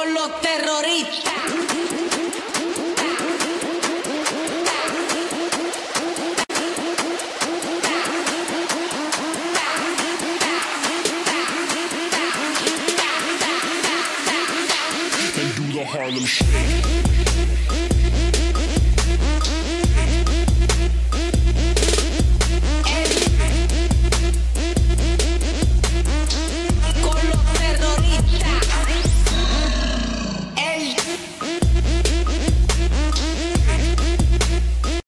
con los terroristas. And do the Harlem Shake.